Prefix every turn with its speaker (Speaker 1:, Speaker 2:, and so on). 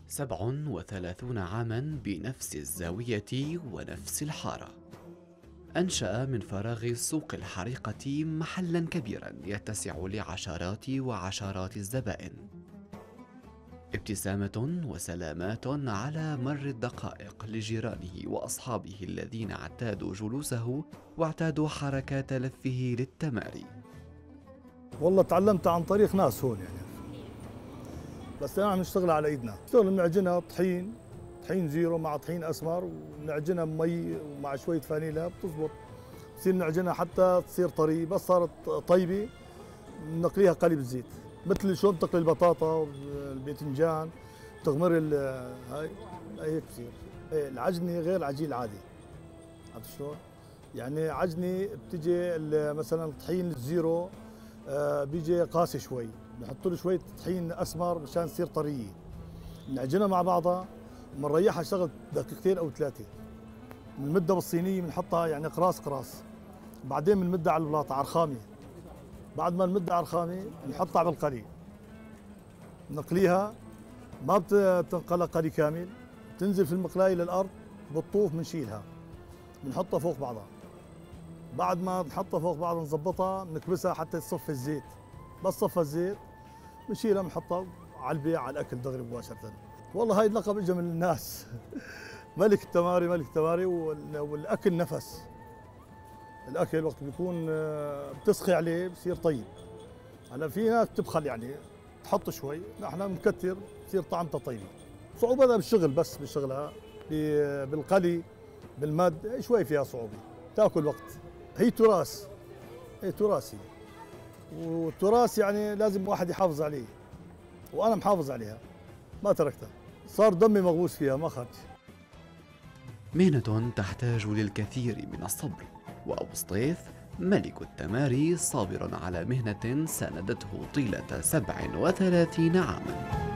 Speaker 1: 37 عاما بنفس الزاوية ونفس الحارة. أنشأ من فراغ سوق الحريقة محلا كبيرا يتسع لعشرات وعشرات الزبائن. ابتسامة وسلامات على مر الدقائق لجيرانه وأصحابه الذين اعتادوا جلوسه واعتادوا حركات لفه للتماري.
Speaker 2: والله تعلمت عن طريق ناس هون بس احنا بنشتغل على ايدنا، نشتغل بنعجنها طحين زيرو مع طحين اسمر، ونعجنها بمي ومع شويه فانيلا بتزبط، بصير نعجنها حتى تصير طري، بس صارت طيبه بنقليها قلي بالزيت، مثل شلون بتقلي البطاطا الباذنجان تغمر هاي هيك بصير. العجنه غير العجين العادي، عرفت شلون؟ يعني عجنه بتجي مثلا الطحين الزيرو بيجي قاسي شوي، بنحط له شويه طحين اسمر مشان تصير طريه، بنعجنها مع بعضها وبنريحها شغل دقيقتين او ثلاثه، بنمدها بالصينيه بنحطها يعني قراص قراص، بعدين بنمدها على البلاطه على الرخامه، بعد ما نمدها على الرخامه بنحطها على القلي، نقليها ما بتنقلها قلي كامل، بتنزل في المقلايه للارض، بالطوف بنشيلها بنحطها فوق بعضها، بعد ما نحطها فوق بعض نظبطها بنكبسها حتى تصفي الزيت، بس صفى الزيت بنشيلها بنحطها على البيع على الاكل دغري مباشره. والله هاي اللقب اجى من الناس ملك التماري ملك التماري، والاكل نفس، الاكل وقت بيكون بتسخي عليه بصير طيب. هلا في ناس بتبخل يعني تحط شوي، نحن بنكتر بصير طعمتها طيبه. صعوبتها بالشغل، بس بشغلها بالقلي بالمد شوي فيها صعوبه، تاكل وقت. هي تراث، هي تراثي، والتراث يعني لازم واحد يحافظ عليه، وانا محافظ عليها ما تركتها، صار دمي مغوص فيها ما خرج.
Speaker 1: مهنة تحتاج للكثير من الصبر، وأبو سطيف ملك التماري صابر على مهنة ساندته طيلة 37 عاما.